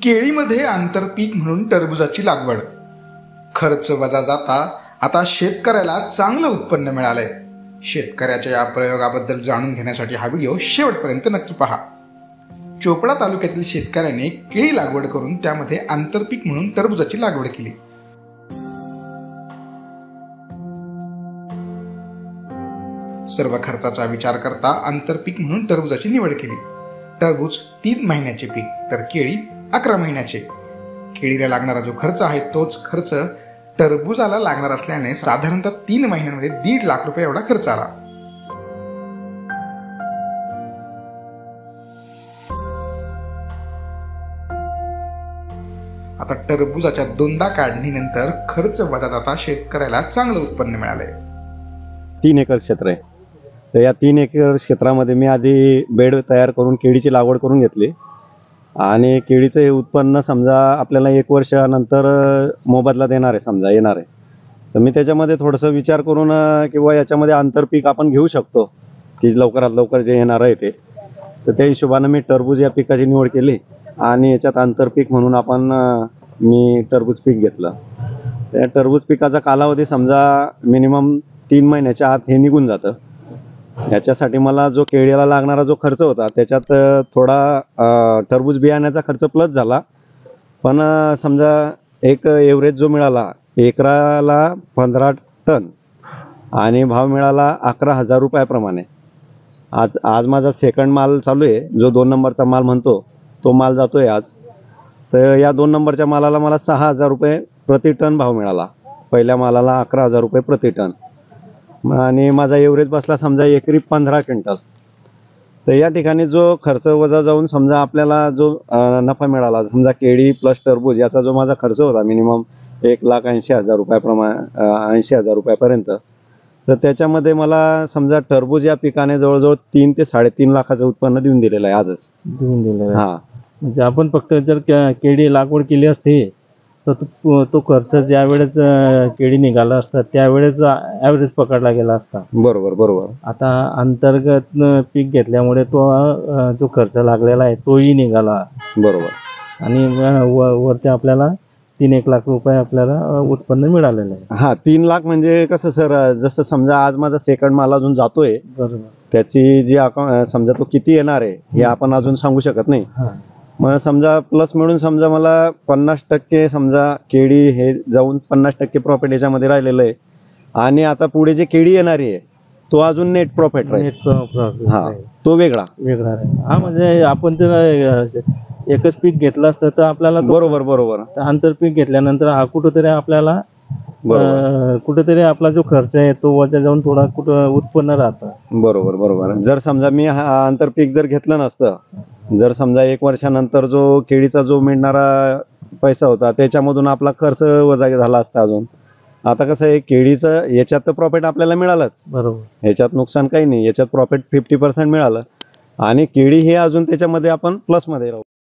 केळीमध्ये आंतरपीक म्हणून टरबूजाची लागवड. खर्च वजा जाता आता शेतकऱ्याला चांगलं उत्पन्न मिळालंय. शेतकऱ्याच्या या प्रयोगाबद्दल जाणून घेण्यासाठी हा व्हिडिओ शेवटपर्यंत नक्की पहा. चोपडा तालुक्यातील शेतकऱ्याने केळी लागवड करून त्यामध्ये आंतरपीक म्हणून टरबूजाची लागवड केली. सर्व खर्चाचा विचार करता आंतरपीक म्हणून टरबूजाची निवड केली. टरबूज 3 महिन्याचे पीक तर केळी 11 महिन्याचे. केळीला लागणारा जो खर्च आहे तोच खर्च टरबूजाला लागणार असल्याने साधारणतः 3 महिन्यांमध्ये 1.5 लाख रुपये एवढा खर्च आला. आता टरबूजाच्या 2दा काढणीनंतर खर्च वजा जाता शेतकऱ्याला चांगलं उत्पन्न मिळालंय. 3 एकर क्षेत्र आहे. तर या 3 एकर क्षेत्रामध्ये मी आधी बेड तयार करून केळीची लागवड करून घेतली आणि केळीचं हे उत्पन्न समजा आपल्याला 1 वर्षानंतर मोबदला देणार आहे समजा येणार आहे. तर मी त्याच्यामध्ये थोडंसं विचार करून किंवा याच्यामध्ये आंतरपीक आपण घेऊ शकतो की लवकरात लवकर जे येणार आहे ते. तर त्या हिशोबानं मी टरबूज या पिकाची निवड केली आणि याच्यात आंतरपीक म्हणून मी टरबूज पीक घेतलं. त्या टरबूज पिकाचा कालावधी समजा मिनिमम 3 महिन्याच्या आत हे निघून जातं. याच्यासाठी मला जो केळीला लागणारा जो खर्च होता त्याच्यात थोडा टरबूज बियाण्याचा खर्च प्लस झाला. पण समजा एक एव्हरेज जो मिळाला एकराला 15 टन आणि भाव मिळाला 11,000 रुपयाप्रमाणे. आज माझा सेकंड माल चालू आहे, जो 2 नंबरचा माल म्हणतो तो माल जातो आहे आज. तर या 2 नंबरच्या मालाला मला 6,000 रुपये प्रति टन भाव मिळाला. पहिल्या मालाला 11,000 रुपये प्रति टन आणि माझा एव्हरेज बसला समजा एकरी 15 क्विंटल. तर या ठिकाणी जो खर्च वजा जाऊन समजा आपल्याला जो नफा मिळाला समजा केळी प्लस टरबूज याचा जो माझा खर्च होता मिनिमम 1,80,000 रुपयाप्रमाणे 80,000 रुपयापर्यंत. तर त्याच्यामध्ये मला समजा टरबूज या पिकाने जवळजवळ 3 ते 3.5 लाखाचं उत्पन्न देऊन दिलेलं आहे आजच. हां, म्हणजे आपण फक्त जर केळी लागवड केली असते तर तो खर्च ज्या वेळेस केळी निघाला असता त्यावेळेस ॲव्हरेज पकडला गेला असता. बरोबर. आता अंतर्गत पीक घेतल्यामुळे जो खर्च लागलेला आहे तोही निघाला. बरोबर. आणि वरती आपल्याला 3-1 लाख रुपये आपल्याला उत्पन्न मिळालेलं आहे. हां, 3 लाख म्हणजे कसं सर, जसं समजा आज माझा सेकंड माल अजून जातोय. बरोबर. त्याची जी समजा तो किती येणार आहे हे आपण अजून सांगू शकत नाही. मग समजा प्लस मिळून समजा मला 50% समजा केळी हे जाऊन 50% प्रॉफिट याच्यामध्ये राहिलेलं आहे. आणि आता पुढे जे केळी येणारी आहे तो अजून नेट प्रॉफिट राहील. हा, तो वेगळा आहे. हा, म्हणजे आपण जर एकच पीक घेतलं असतं तर आपल्याला बरोबर आंतरपीक घेतल्यानंतर हा कुठंतरी आपल्याला कुठेतरी आपला जो खर्च आहे तो वजा जाऊन थोडा कुठं उत्पन्न राहतं. बरोबर. जर समजा मी हा आंतरपीक जर घेतलं नसतं, जर समजा 1 वर्षानंतर जो केळीचा जो मिळणारा पैसा होता त्याच्यामधून आपला खर्च वजा झाला असता अजून. आता कसं आहे केळीचं याच्यात तर प्रॉफिट आपल्याला मिळालंच. बरोबर. याच्यात नुकसान काही नाही, याच्यात प्रॉफिट 50% मिळालं आणि केळी हे अजून त्याच्यामध्ये आपण प्लसमध्ये राहू.